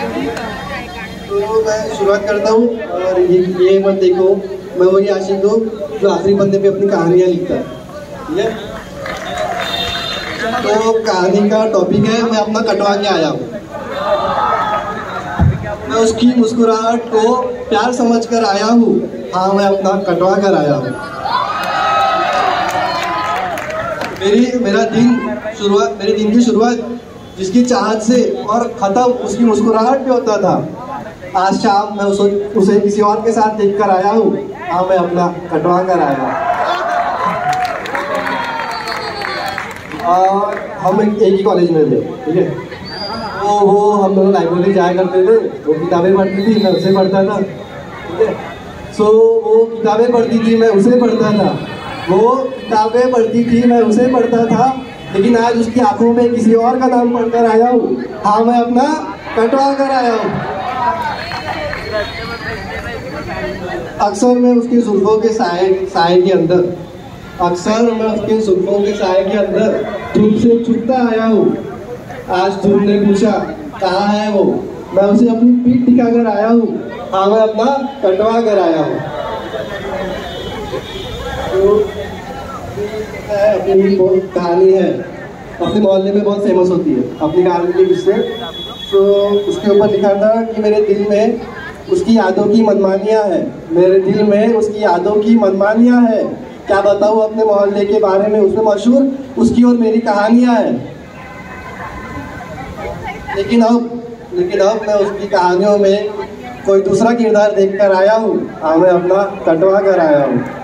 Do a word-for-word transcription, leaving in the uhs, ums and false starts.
तो मैं शुरुआत करता हूँ और ये ये मत देखो, मैं वही आशिक हूँ जो आखिरी पन्ने पे अपनी कहानियाँ लिखता है, ठीक है। तो कहानी का टॉपिक है, मैं अपना कटवा के आया हूँ। मैं उसकी मुस्कुराहट को प्यार समझ कर आया हूँ, हाँ मैं अपना कटवा कर आया हूँ। मेरी मेरा दिन शुरुआत मेरे दिन की शुरुआत जिसकी चाहत से और ख़त्म उसकी मुस्कुराहट पे होता था, आज शाम मैं उसे उसे किसी और के साथ देख कर आया हूँ, हाँ मैं अपना कटवा कर आया हूँ। और हम एक एक ही कॉलेज में थे, ठीक है। तो वो हम दोनों लाइब्रेरी जाया करते थे, वो किताबें पढ़ती थी, मैं उसे पढ़ता था, ठीक है। सो वो किताबें पढ़ती थी, मैं उसे पढ़ता था, वो किताबें पढ़ती थी, मैं उसे पढ़ता था, लेकिन आज उसकी आंखों में किसी और का नाम पढ़कर आया हूँ, हाँ मैं अपना कटवा कर आया हूँ। अक्सर मैं उसकी जुल्फों के साए साए के अंदर अक्सर मैं उसके जुल्फों के साए के अंदर धूप से छुपता आया हूँ। आज धूप ने पूछा कहाँ है वो, मैं उसे अपनी पीठ दिखा कर आया हूँ, हाँ मैं अपना कटवा कर आया हूँ। तो अपनी बहुत कहानी है, अपने मोहल्ले में बहुत फेमस होती है अपनी कहानी के किस्से। तो उसके ऊपर लिखा था कि मेरे दिल में उसकी यादों की मनमानियाँ हैं, मेरे दिल में उसकी यादों की मनमानियाँ हैं, क्या बताऊँ अपने मोहल्ले के बारे में, उसमें मशहूर उसकी और मेरी कहानियाँ हैं। लेकिन अब लेकिन अब मैं उसकी कहानियों में कोई दूसरा किरदार देखकर आया हूँ, हाँ मैं अपना कटवा कर आया हूँ।